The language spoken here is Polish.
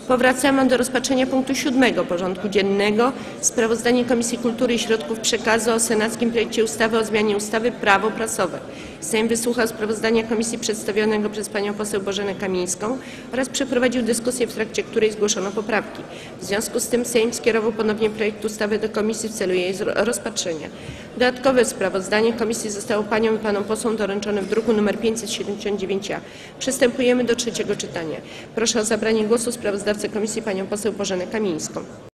Powracamy do rozpatrzenia punktu 7. porządku dziennego. Sprawozdanie Komisji Kultury i Środków Przekazu o senackim projekcie ustawy o zmianie ustawy Prawo prasowe. Sejm wysłuchał sprawozdania komisji przedstawionego przez panią poseł Bożenę Kamińską oraz przeprowadził dyskusję, w trakcie której zgłoszono poprawki. W związku z tym Sejm skierował ponownie projekt ustawy do komisji w celu jej rozpatrzenia. Dodatkowe sprawozdanie komisji zostało paniom i panom posłom doręczone w druku nr 579-A. Przystępujemy do trzeciego czytania. Proszę o zabranie głosu sprawozdawcę komisji panią poseł Bożenę Kamińską.